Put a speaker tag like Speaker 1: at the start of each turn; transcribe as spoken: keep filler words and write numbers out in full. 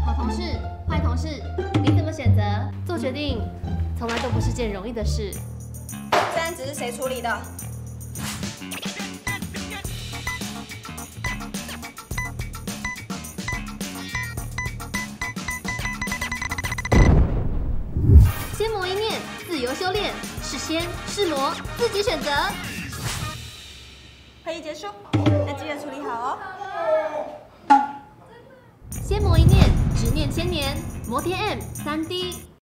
Speaker 1: 好同事、坏同事，你怎么选择？做决定从来都不是件容易的事。
Speaker 2: 这案子是谁处理的？
Speaker 1: 仙魔一念，自由修炼，是仙是魔，自己选择。
Speaker 2: 会议结束，那记得处理好哦。
Speaker 1: 仙魔一念，执念千年，摩天 M 三 D。